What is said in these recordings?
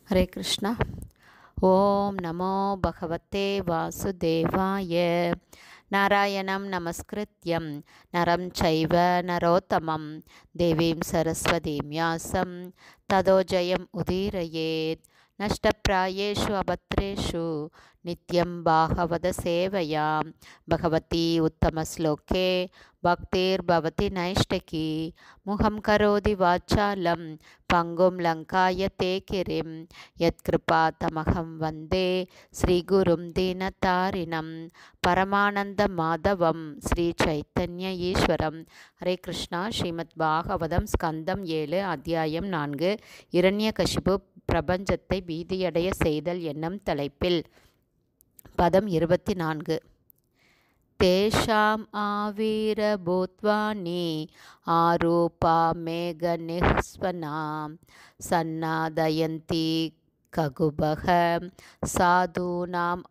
हरे कृष्णा। ओम नमो भगवते वासुदेवाय। नारायणं नमस्कृत्यं नरं चैव नरोत्तमं देवीं सरस्वतीं व्यासं ततो जयम् उदीरयेत्। नष्टप्रायेषु अभद्रेषु नित्यं भागवत सेवया भगवती उत्तमश्लोके भक्तिर्भवति नैष्टिकी। मुखं करोति वाचालं पङ्गुं लङ्कायते गिरिं यत्कृपातमहं वन्दे श्रीगुरुं दीनतारिणं परमानन्दमाधवं श्रीचैतन्य ईश्वरं। हरे कृष्णा। ஸ்ரீமத் பாகவதம் ஸ்கந்தம் 7 அத்தியாயம் 4 இரண்யகசிபு பிரபஞ்சத்தை பீதியடைய செய்தல் என்னும் தலைப்பில் பதம் 24. தேஷாம் ஆவீரபூத்வானி ஆரூபா மேகநிஹ்ஸ்வனாம் சன்னாதயந்தி ககுபக சாதூனாம்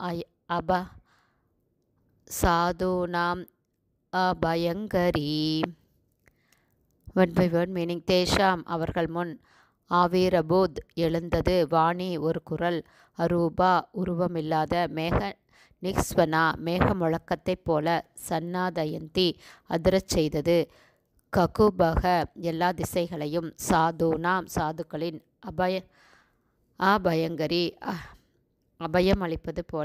அபயங்கரி. Word by word meaning. தேஷாம் அவர்கள் முன், ஆவீரபூத் எழுந்தது, வாணி ஒரு குரல், அரூபா உருவமில்லாத, மேக நிக்ஸ்வனா மேக முழக்கத்தைப் போல, சன்னாதயந்தி அதிரச் செய்தது, ககுபக எல்லா திசைகளையும், சாதுனாம் சாதுக்களின், அபயங்கரி அபயம் அளிப்பது போல.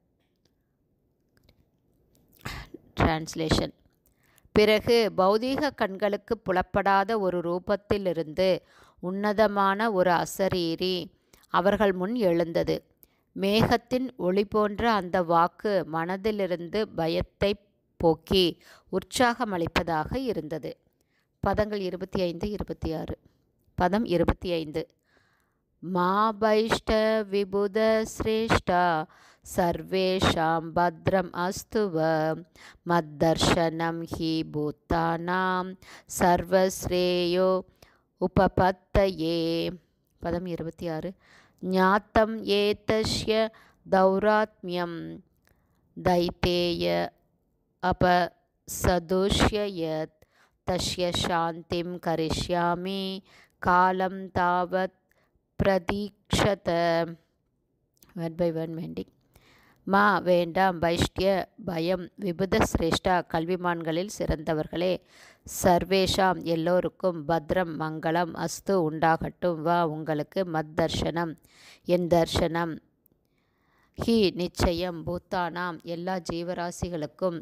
டிரான்ஸ்லேஷன். பிறகு பௌதீக கண்களுக்கு புலப்படாத ஒரு ரூபத்திலிருந்து உன்னதமான ஒரு அசரீரி அவர்கள் முன் எழுந்தது. மேகத்தின் ஒளி போன்ற அந்த வாக்கு மனதிலிருந்து பயத்தை போக்கி உற்சாகமளிப்பதாக இருந்தது. பதங்கள் 25, 26. பதம் 25. மாபைஷ்ட விபுத சிரேஷ்டா சர்வேஷாம் பத்ரம் அஸ்துவ மத்தர்ஷனம் ஹி பூத்தானாம் சர்வஸ்ரேயோ உபபத்தயே. பதம் 26. ஞாத்தம் ஏதஸ்ய தௌராத்மியம் தைத்தேய அபசதுஷ்யயத் தஸ்ய சாந்திம் கரிஷ்யாமி காலம் தாவத் பிரதீக்ஷத. Word by word meaning. மா வேண்டாம், வைஷ்ய பயம், விபுத சிரேஷ்டா கல்விமான்களில் சிறந்தவர்களே, சர்வேஷாம் எல்லோருக்கும், பத்ரம் மங்களம், அஸ்து உண்டாகட்டும், வா உங்களுக்கு, மத் தர்ஷனம் என் தர்ஷனம், ஹி நிச்சயம், பூத்தானாம் எல்லா ஜீவராசிகளுக்கும்,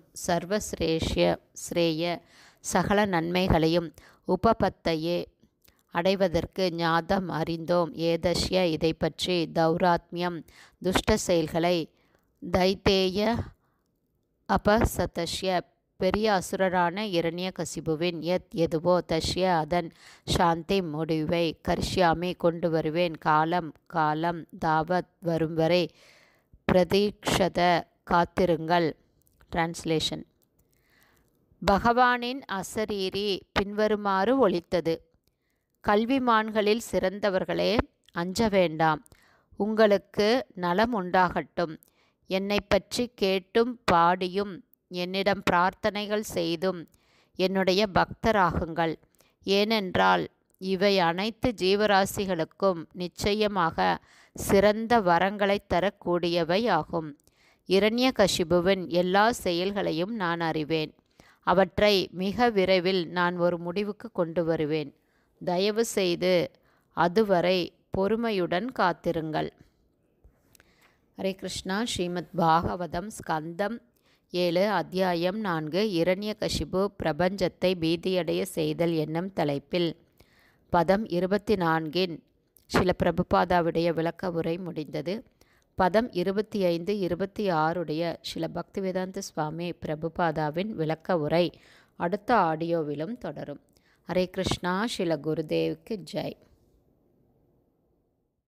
ஸ்ரேய சகல நன்மைகளையும், உபபத்தையே அடைவதற்கு, ஞாதம் அறிந்தோம், ஏதஷ்ய இதை பற்றி, தௌராத்மியம் துஷ்ட செயல்களை, தைத்தேய அபசதஷ்ய பெரிய அசுரரான இரண்யகசிபுவின், எதுவோ, தஷ்ய அதன், சாந்தி முடிவை, கரிஷ்யாமி கொண்டு வருவேன், காலம் தாவத் வரும் வரை, பிரதீக்ஷத காத்திருங்கள். டிரான்ஸ்லேஷன். பகவானின் அசரீரி பின்வருமாறு ஒலித்தது. கல்விமான்களில் சிறந்தவர்களே, அஞ்ச வேண்டாம், உங்களுக்கு நலம் உண்டாகட்டும். என்னை பற்றி கேட்டும் பாடியும் என்னிடம் பிரார்த்தனைகள் செய்தும் என்னுடைய பக்தராகுங்கள். ஏனென்றால் இவை அனைத்து ஜீவராசிகளுக்கும் நிச்சயமாக சிறந்த வரங்களை தரக்கூடியவை ஆகும். இரண்யகசிபுவின் எல்லா செயல்களையும் நான் அறிவேன். அவற்றை மிக விரைவில் நான் ஒரு முடிவுக்கு கொண்டு வருவேன். தயவு செய்து அதுவரை பொறுமையுடன் காத்திருங்கள். ஹரே கிருஷ்ணா. ஸ்ரீமத் பாகவதம் ஸ்கந்தம் 7 அத்தியாயம் 4 இரண்யகசிபு பிரபஞ்சத்தை பீதியடைய செய்தல் என்னும் தலைப்பில் பதம் 24 ஸ்ரீல பிரபுபாதாவுடைய விளக்க உரை முடிந்தது. பதம் 25, 26 ஸ்ரீல பக்திவேதாந்த சுவாமி பிரபுபாதாவின் விளக்க உரை அடுத்த ஆடியோவிலும் தொடரும். ஹரே கிருஷ்ணா. ஸ்ரீல குருதேவுக்கு ஜெய்.